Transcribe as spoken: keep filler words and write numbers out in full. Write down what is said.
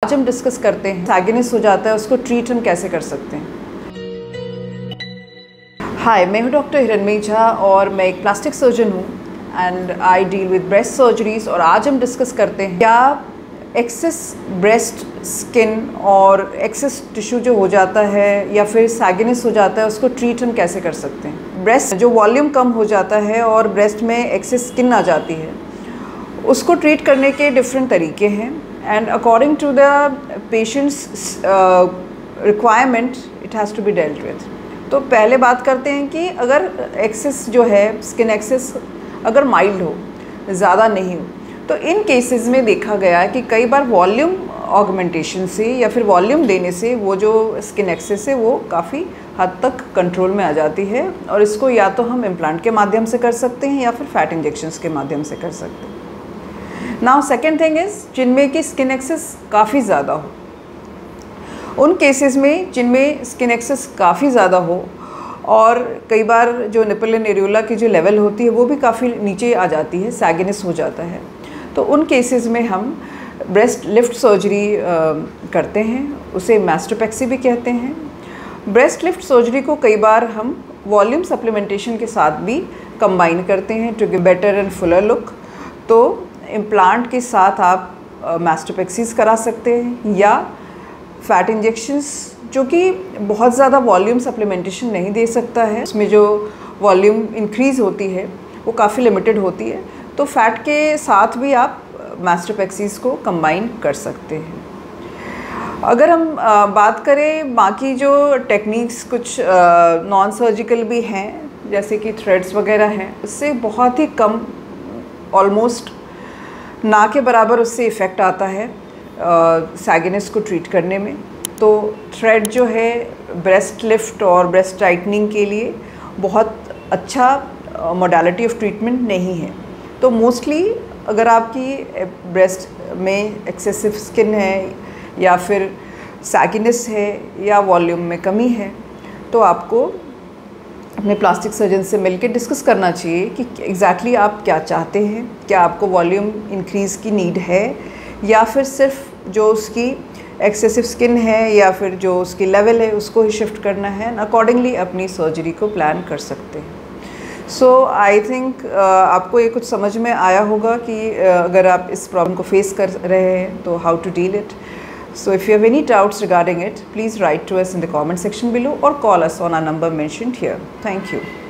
आज हम डिस्कस करते हैं सैगिनेस हो जाता है, उसको ट्रीट हम कैसे कर सकते हैं। हाय, मैं हूँ डॉक्टर हिरण्मयी झा और मैं एक प्लास्टिक सर्जन हूँ and I deal with breast surgeries. और आज हम डिस्कस करते हैं क्या एक्सेस ब्रेस्ट स्किन और एक्सेस टिश्यू जो हो जाता है या फिर सैगिनेस हो जाता है, उसको ट्रीट हम कैसे कर सकते हैं। ब्रेस्ट जो वॉल्यूम कम हो जाता है और ब्रेस्ट में एक्सेस स्किन आ जाती है, उसको ट्रीट करने के डिफरेंट तरीके हैं and according to the patients requirement it has to be dealt with. तो पहले बात करते हैं कि अगर एक्सेस जो है स्किन एक्सेस अगर माइल्ड हो, ज़्यादा नहीं हो, तो इन केसेस में देखा गया है कि कई बार वॉल्यूम ऑगमेंटेशन से या फिर वॉल्यूम देने से वो जो स्किन एक्सेस है वो काफ़ी हद तक कंट्रोल में आ जाती है। और इसको या तो हम इम्प्लांट के माध्यम से कर सकते हैं या फिर फैट इंजेक्शंस के माध्यम से कर सकते हैं। नाउ सेकेंड थिंग इज़ जिनमें कि स्किन एक्सेस काफ़ी ज़्यादा हो, उन केसेस में जिनमें स्किन एक्सेस काफ़ी ज़्यादा हो और कई बार जो निपल एंड एरियोला की जो लेवल होती है वो भी काफ़ी नीचे आ जाती है, सैगिनेस हो जाता है, तो उन केसेस में हम ब्रेस्ट लिफ्ट सर्जरी करते हैं, उसे मास्टोपेक्सी भी कहते हैं। ब्रेस्ट लिफ्ट सर्जरी को कई बार हम वॉल्यूम सप्लीमेंटेशन के साथ भी कंबाइन करते हैं to give better and fuller look. तो इम्प्लांट के साथ आप मास्टोपेक्सीज करा सकते हैं या फैट इंजेक्शंस, जो कि बहुत ज़्यादा वॉल्यूम सप्लीमेंटेशन नहीं दे सकता है, उसमें जो वॉल्यूम इंक्रीज़ होती है वो काफ़ी लिमिटेड होती है, तो फैट के साथ भी आप मास्टोपेक्सीज को कंबाइन कर सकते हैं। अगर हम आ, बात करें बाकी जो टेक्निक्स कुछ नॉन सर्जिकल भी हैं, जैसे कि थ्रेड्स वगैरह हैं, उससे बहुत ही कम, ऑलमोस्ट ना के बराबर उससे इफ़ेक्ट आता है सैगिनेस को ट्रीट करने में। तो थ्रेड जो है ब्रेस्ट लिफ्ट और ब्रेस्ट टाइटनिंग के लिए बहुत अच्छा मोडालिटी ऑफ ट्रीटमेंट नहीं है। तो मोस्टली अगर आपकी ब्रेस्ट में एक्सेसिव स्किन है या फिर सैगिनेस है या वॉल्यूम में कमी है, तो आपको अपने प्लास्टिक सर्जन से मिलकर डिस्कस करना चाहिए कि एग्जैक्टली आप क्या चाहते हैं। क्या आपको वॉल्यूम इंक्रीज़ की नीड है या फिर सिर्फ जो उसकी एक्सेसिव स्किन है या फिर जो उसकी लेवल है उसको ही शिफ्ट करना है, अकॉर्डिंगली अपनी सर्जरी को प्लान कर सकते हैं। सो आई थिंक आपको ये कुछ समझ में आया होगा कि uh, अगर आप इस प्रॉब्लम को फेस कर रहे हैं तो how to deal it. So if you have any doubts regarding it, please write to us in the comment section below or call us on our number mentioned here. Thank you.